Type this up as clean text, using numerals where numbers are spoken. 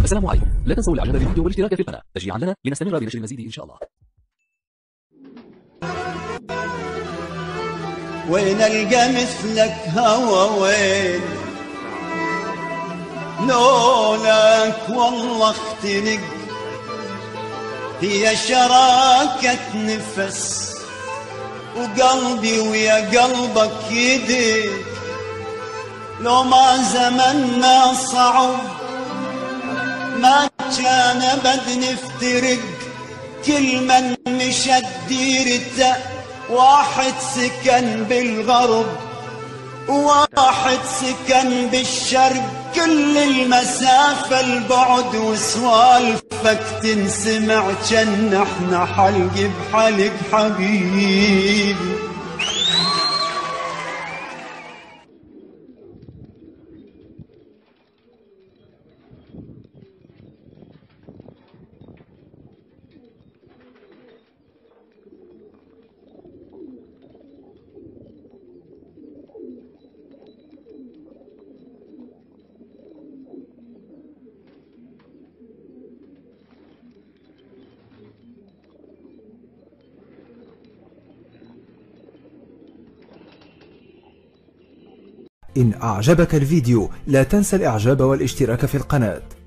السلام عليكم، لا تنسوا الاعجاب بالفيديو والاشتراك في القناة تشجيعا لنا لنستمر بنشر المزيد ان شاء الله. وين القى مثلك هوى وين لولاك والله اختنق، هي شراكة نفس وقلبي ويا قلبك يدق، لو ما زمنا صعب ما كان ابد نفترق، كل من مشى ديرته واحد سكن بالغرب وواحد سكن بالشرق، كل المسافة البعد وسوالفك تنسمع جن احنا حلق بحلق حبيبي. إن أعجبك الفيديو لا تنسى الإعجاب والاشتراك في القناة.